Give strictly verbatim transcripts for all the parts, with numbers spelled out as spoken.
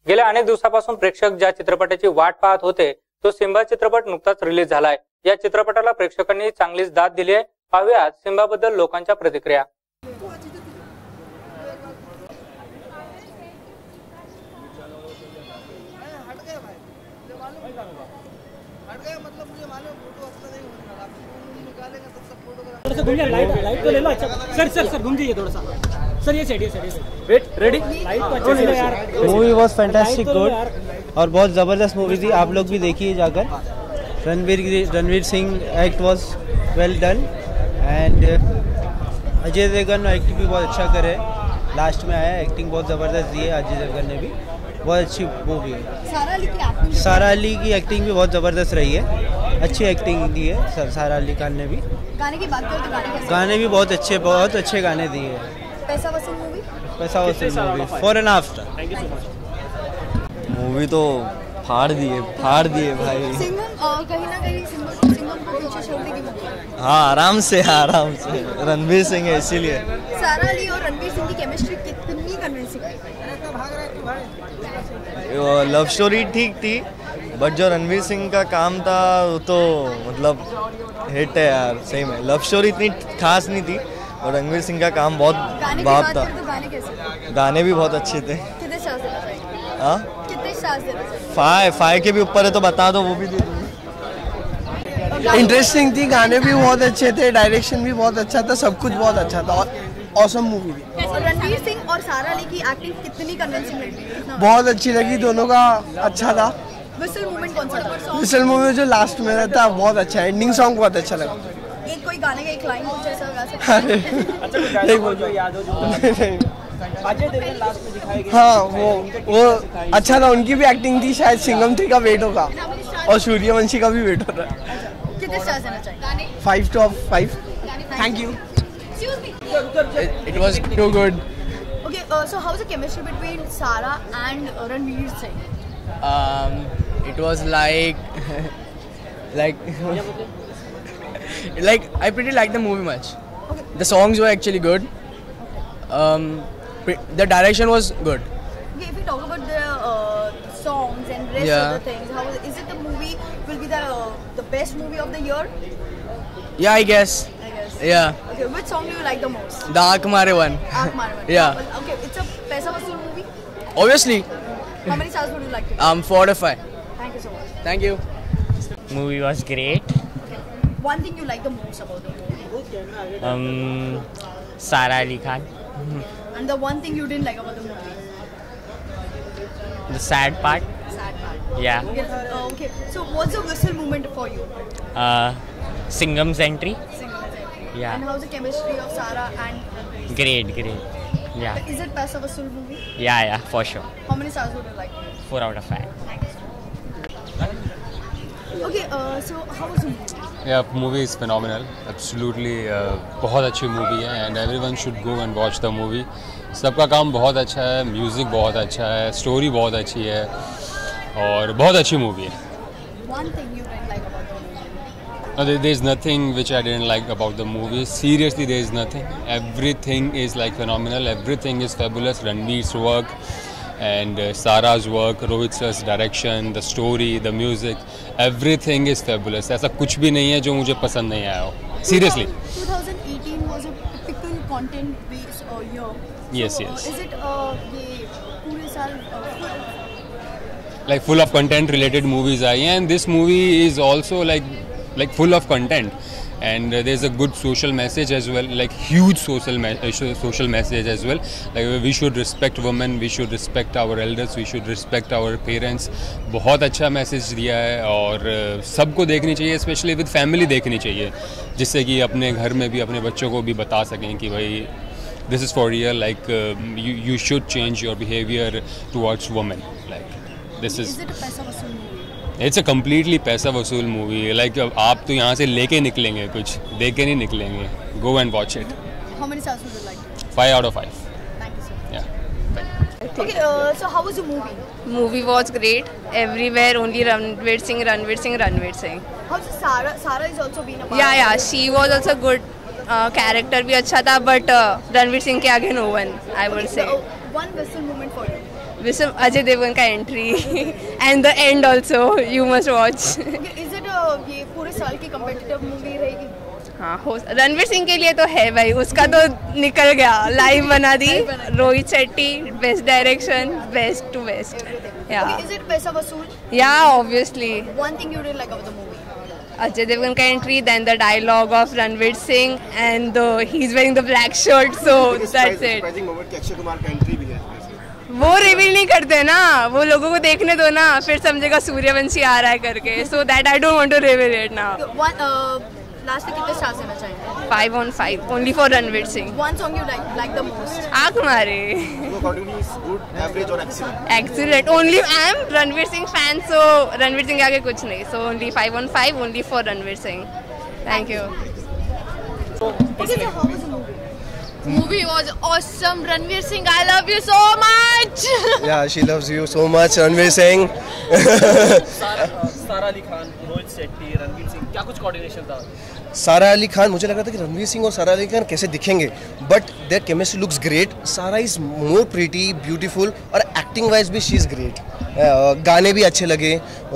गेल्या अनेक दिवसापासून प्रेक्षक ज्या चित्रपटाची वाट पाहत होते तो सिम्बा चित्रपट नुकताच रिलीज झालाय। या चित्रपटाला प्रेक्षकांनी चांगलीच दाद दिली आहे। पाहूयात सिम्बा बद्दल लोकांच्या प्रतिक्रिया। लाइट लाइट तो ले लो। अच्छा सर सर सर घूम जाइए थोड़ा सा सर। ये साइड ये साइड वेट रेडी। लाइट तो अच्छे से यार। मूवी वाज फैंटास्टिक गुड और बहुत ज़बरदस्त मूवी थी। आप लोग भी देखिए जाकर। Ranveer Ranveer Singh act was well done and Ajay Devgan acting भी बहुत अच्छा करे। लास्ट में आया एक्टिंग बहुत ज़बरदस्त दी है अजय देवगन ने भी। बहुत अच्छी मूवी है। सारा अली की एक्टिंग सारा अली की एक्टिंग भी बहुत ज़बरदस्त रही है। अच्छी एक्टिंग दी है सारा अली खान ने भी। गाने की बात करें तो गाने कैसे? गाने भी बहुत अच्छे बहुत अच्छे गाने दिए। पैसा वसूल मूवी पैसा वसूल movie four and half. Thank you so much. Movie तो फाड़ दिए फाड़ दिए भाई। सिंघम कहीं ना कहीं सिंघम सिंघम को पीछे छोड़ने की मूवी। हाँ आराम से आराम से रणवीर सिंह है इसीलिए। सारा अली और रणवीर सिंह की केमिस्ट्री कितनी कन्विंसिंग है? लव स्टोरी ठीक थी बट जो रणवीर सिंह का काम था वो तो मतलब हिट है यार। सही में लव स्टोरी इतनी खास नहीं थी और रणवीर सिंह का काम बहुत बाप था। तो गाने कैसे? गाने भी बहुत अच्छे थे। कितने स्टार्स देना चाहिए? हाँ कितने स्टार्स देना चाहिए? फाइव फाइव के भी ऊपर है तो बता दो वो भी दे दूँगी। इंटरेस्टिंग थी। गाने भी बहुत अच्छे थे। डायरेक्शन भी बहुत अच्छा था। सब कुछ बहुत अच्छा था। ऑसम मूवी थी। और रणवीर सिंह और सारा अली की एक्टिंग कितनी कन्विंसिंग लगी? बहुत अच्छी लगी। दोनों का अच्छा था। विसल मूवमेंट कौन सा था? विसल मूवी जो लास्ट में रहता बहुत अच्छा है। एंडिंग सॉन्ग बहुत अच्छा लगा। एक कोई गाने का एक लाइन कुछ ऐसा गा सकते हैं? अच्छा कोई गाने बोल जो याद हो जो अजय देवगन लास्ट में दिखाई गई। हाँ वो वो अच्छा था। उनकी भी एक्टिंग थी। शायद सिंघम थ्री का वेट होगा और सूर्यवंशी का भी वेट हो रहा है। कितने स्टार्स देना चाहिए? Five two of five. Thank you. It was too good. Okay, uh, so how is the chemistry between Sara and uh, Ranveer Singh? Um, it was like, like, like I pretty liked the movie much. Okay. The songs were actually good. Um, the direction was good. Okay, if we talk about the uh, songs and rest Yeah. of the things, how is, is it the movie will be the uh, the best movie of the year? Yeah, I guess. I guess. Yeah. Okay, which song do you like the most? The Aankh Mare one. Aankh Mare One. Yeah. Okay, it's a paisa vasool movie. Obviously. How many stars would you like to give? Um, four to five. Thank you so much. Thank you. Movie was great. Okay. One thing you like the most about the movie? Um, Sara Ali Khan. And the one thing you didn't like about the movie? The sad part. Sad part. Yeah. Okay, uh, okay. So what's the whistle moment for you? Uh, Singham's entry. Single entry. Yeah. And how's the chemistry of Sara and Ranveer? Great, great. Yeah. Is it paisa vasool movie? Yeah, yeah, for sure. How many stars would you like? Four out of five. Thank you so much. Okay, uh, so how was the movie? Yeah, movie is phenomenal. Absolutely, uh, बहुत अच्छी movie है and everyone should go and watch the movie. सबका काम बहुत अच्छा है, music बहुत अच्छा है, स्टोरी बहुत अच्छी है और बहुत अच्छी मूवी है। One thing you didn't like about the movie? No, there, there is nothing which I didn't like about the movie. Seriously, there is nothing. Everything is like phenomenal. Everything is fabulous. Ranveer's work and uh, Sara's work, Rohit sir's direction, the story, the music, everything is fabulous. ऐसा कुछ भी नहीं है जो मुझे पसंद नहीं आया हो. Seriously. twenty eighteen was a typical content-based uh, year. Yes, so, yes. Uh, is it uh, ये पूरे साल uh, full? Like full of content related movies आई हैं and this movie is also like like full of content and uh, there's a good social message as well, like huge social me uh, social message as well. Like we should respect women, we should respect our elders, we should respect our parents. बहुत अच्छा message दिया है और uh, सबको देखनी चाहिए, specially with family देखनी चाहिए, जिससे कि अपने घर में भी अपने बच्चों को भी बता सकें कि भाई this is for real, like uh, you, you should change your behavior towards women. Like this is, is it a paisa vasool movie? It's a completely पैसा वसूल मूवी। लाइक आप तो यहाँ से लेके निकलेंगे, कुछ दे के नहीं निकलेंगे। Go and watch it. How many stars would you like? Five out of five. Thank you so much. Yeah. Thank you. Okay, uh, so how was the movie? Movie was great. Everywhere only Ranveer Singh, Ranveer Singh, Ranveer Singh. How's Sara? Sara is also been a part. Yeah, yeah. She was also good. Uh, character भी अच्छा था, but uh, Ranveer Singh के आगे no one. I would Okay, say. so, uh, one whistle moment for you. विशम Ajay Devgan का entry and the end also you must watch. Is it ये पूरे साल की कम्पिटिटिव मूवी रहेगी? हाँ हो रणवीर सिंह के लिए तो है भाई, उसका तो निकल गया, लाइव बना दी. Rohit Shetty best direction, best to best. या इज इट पैसा वसूल? Yeah obviously. One thing you didn't like about the movie? Ajay Devgan का entry, then the dialogue of Ranveer Singh and the, he's wearing the black shirt, so that's it. Akshay Kumar का entry भी है. वो reveal नहीं करते ना, वो लोगों को देखने दो ना, फिर समझेगा सूर्यवंशी आ रहा है करके. So that I don't want to reveal it now. Last में कितने स्टार्स देना चाहेंगे? Five on five, only for Ranveer Singh. One song you like like the most? आँख मारे. Accordingly is good, average or excellent? Excellent. Only I am Ranveer Singh fan, so Ranveer Singh के आगे कुछ नहीं. So only five on five, only for Ranveer Singh. Thank you. Okay, so how was the movie? Movie was awesome. Ranveer Singh, I love you so much. Yeah, she loves you so much, Ranveer Singh. सारा अली खान, रोहित शेट्टी, रणवीर सिंह, क्या कुछ coordination था? सारा अली खान, मुझे लग रहा था कि रणवीर सिंह और सारा अली खान कैसे दिखेंगे, but their chemistry looks great. Sara is more pretty, beautiful, और एक्टिंग वाइज भी शी इज ग्रेट. गाने भी अच्छे लगे,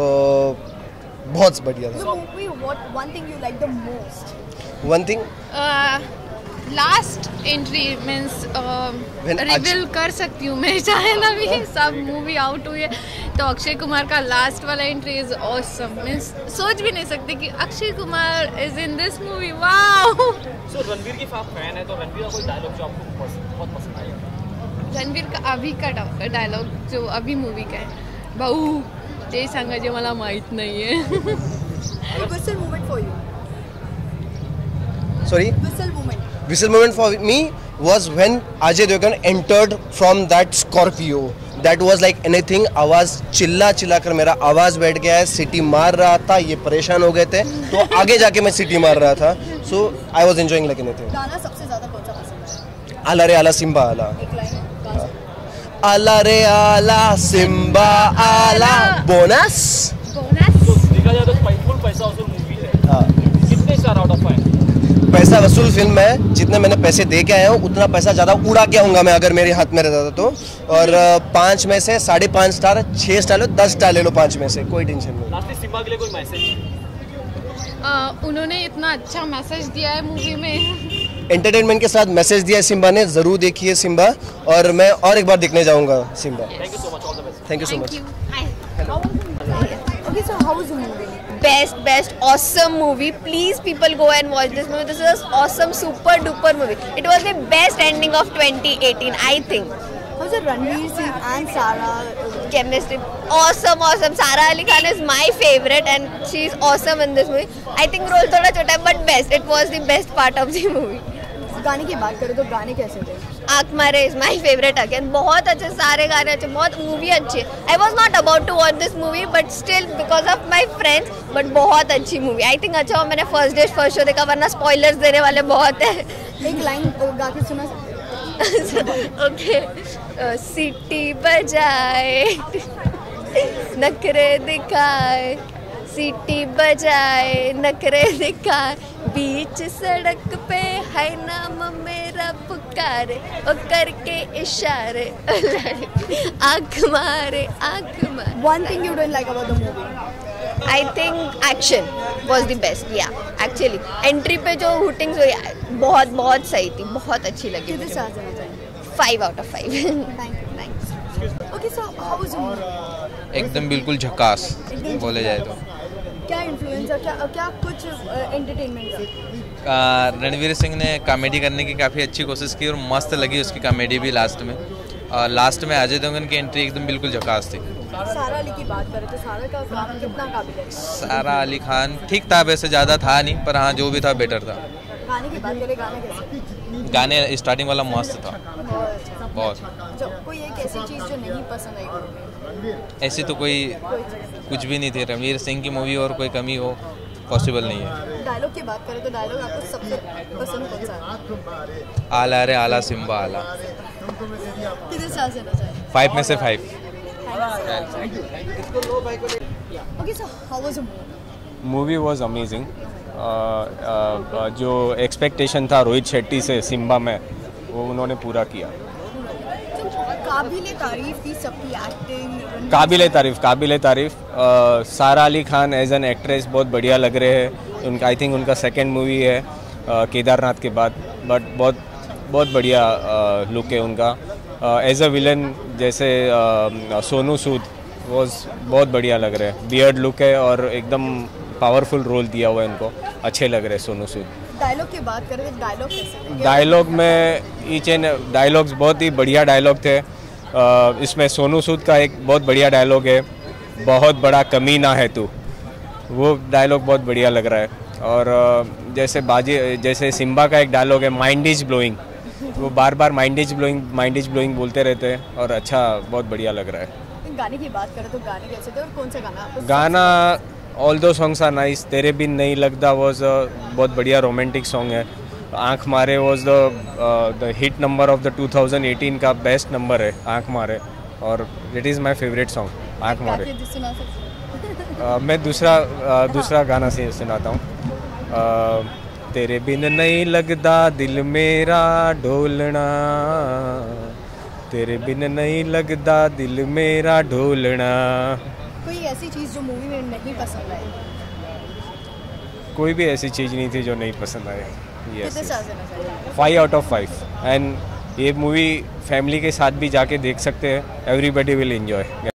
बहुत बढ़िया था. One thing you like the most? One thing? Last entry means reveal कर सकती हूँ मैं, चाहे ना भी सब मूवी आउट हुई है तो अक्षय कुमार का लास्ट वाला एंट्री इज ऑसम. मीन्स सोच भी नहीं सकते कि Akshay Kumar is in this movie. Wow. So Ranveer की आप फैन है तो रणवीर का कोई डायलॉग जो आपको बहुत पसंद आया? रणवीर का अभी का डायलॉग जो अभी मूवी का है, भाऊ ते सांगा जे मला माहित नाहीये. Whistle moment for you? Sorry? Whistle moment. Whistle moment for me was when Ajay Devgan entered from that Scorpio. That was like anything. आवाज चिल्ला चिल्ला कर मेरा आवाज बैठ गया है. सिटी मार रहा था, ये परेशान हो गए थे, तो आगे जाके मैं सिटी मार रहा था. So I was enjoying like anything. गाना सबसे ज्यादा कौन सा पसंद है? आला रे आला सिम्बा आला. एक लाइन. आला रे आला सिम्बा आला. बोनस. बोनस. देखा जाए तो फुल पैसा वसूल मूवी है. हाँ. कितने स्टार आउट ऑफ फाइव? पैसा वसूल फिल्म है. जितने मैंने पैसे दे के आया हूँ उतना पैसा ज़्यादा उड़ा के आऊँगा मैं अगर मेरे हाथ में रहता था तो. और पाँच में से साढ़े पाँच स्टार, छः स्टार लो, दस स्टार ले लो पाँच में से, कोई टेंशन नहीं. लास्ट सिम्बा के लिए कोई मैसेज? उन्होंने इतना अच्छा मैसेज दिया है मूवी में, एंटरटेनमेंट के साथ मैसेज दिया है सिम्बा ने. ज़रूर देखिए सिम्बा, और मैं और एक बार देखने जाऊँगा Simmba. Thank you so much. All the best. Thank you so much. Okay, so how was the movie? Best, best, awesome movie. Please, people, go and watch this movie. This is an awesome, super duper movie. It was the best ending of twenty eighteen, I think. How's the Ranveer Singh and Sara chemistry? Awesome, awesome. Sara Ali Khan is my favorite, and she's awesome in this movie. I think role thoda chota hai, but best. It was the best part of the movie. गाने की बात करें तो गाने कैसे थे? आँख मारे इज माई फेवरेट अगेन. बहुत अच्छे, सारे गाने अच्छे, बहुत मूवी अच्छी. I was not about to watch this movie but still because of my friends, but बहुत अच्छी मूवी. आई थिंक अच्छा हो मैंने फर्स्ट डे फर्स्ट शो देखा, वरना स्पॉयलर्स देने वाले बहुत है. एक लाइन गा के सुना सकते? ओके. सिटी बजाए नखरे दिखाए, सीटी बजाए नखरे दिखाए, बीच सड़क पे है नाम मेरा पुकारे, ओ करके इशारे, आँख मारे आँख मारे. One thing you don't like about the movie? I think action was the best. Yeah, actually entry पे जो हुटिंग्स हुई बहुत बहुत सही थी, बहुत अच्छी लगी. कितने स्टार देना चाहिए? Five out of five. Thank you. Thanks. Okay, so how was the movie? एकदम बिल्कुल झकास बोले जाए तो. क्या इन्फ्लुएंस है, क्या क्या कुछ एंटरटेनमेंट का? रणवीर सिंह ने कॉमेडी करने की काफ़ी अच्छी कोशिश की और मस्त लगी उसकी कॉमेडी भी लास्ट में. और लास्ट में अजय देवगन की एंट्री एकदम बिल्कुल झकास थी. सारा अली की बात करें तो सारा का काम कितना काबिल है? सारा अली खान ठीक था, वैसे ज़्यादा था नहीं, पर हाँ जो भी था बेटर था. गाने की बात करें, गाने कैसे? गाने स्टार्टिंग वाला मस्त था बहुत. जो कोई एक ऐसी चीज़ जो नहीं पसंद आई? ऐसी तो कोई कुछ भी नहीं थी. रणवीर सिंह की मूवी और कोई कमी हो पॉसिबल नहीं है. डायलॉग की बात करें तो डायलॉग आपको सबसे पसंद कौन सा है? आला रे आला सिम्बा आला. कितने स्टार देना चाहिए? फाइव में से five. Okay, so how was the movie? Movie was amazing. जो एक्सपेक्टेशन था रोहित शेट्टी से सिम्बा में, वो उन्होंने पूरा किया. काबिले तारीफ थी सबकी एक्टिंग, काबिले तारीफ काबिले तारीफ Sara Ali Khan as an actress बहुत बढ़िया लग रहे हैं उनका। आई थिंक उनका सेकंड मूवी है uh, केदारनाथ के बाद, बट बहुत बहुत बढ़िया लुक uh, है उनका। एज अ विलन जैसे uh, सोनू सूद वॉज बहुत बढ़िया लग रहे हैं, बियर्ड लुक है और एकदम पावरफुल रोल दिया हुआ है इनको, अच्छे लग रहे हैं सोनू सूद। डायलॉग की बात करें तो डायलॉग कैसे थे? डायलॉग में ईच एंड डायलॉग्स बहुत ही बढ़िया डायलॉग थे। uh, इसमें सोनू सूद का एक बहुत बढ़िया डायलॉग है, बहुत बड़ा कमीना है तू, वो डायलॉग बहुत बढ़िया लग रहा है। और uh, जैसे बाजी जैसे सिम्बा का एक डायलॉग है माइंड इज ब्लोइंग, वो बार बार mind is blowing mind is blowing बोलते रहते हैं और अच्छा बहुत बढ़िया लग रहा है। गाने की बात करें तो गाने कैसे थे और कौन सा गाना आपको? गाना ऑल दो सॉन्ग्स आर नाइस। तेरे बिन नहीं लगता वॉज बहुत बढ़िया रोमांटिक सॉन्ग है। आँख मारे was the the hit number of the two thousand eighteen का बेस्ट नंबर है आँख मारे, और it is my favourite song आँख मारे। uh, मैं दूसरा uh, दूसरा गाना से सुनाता हूँ। uh, तेरे बिन नहीं लगता दिल मेरा ढोलना, तेरे बिन नहीं लगता दिल मेरा ढोलना। कोई ऐसी चीज़ जो मूवी में नहीं पसंद आई? कोई भी ऐसी चीज़ नहीं थी जो नहीं पसंद आई। कितने स्टार देना चाहिए? Five out of five. And ये मूवी फैमिली के साथ भी जाके देख सकते हैं, एवरीबडी विल एंजॉय।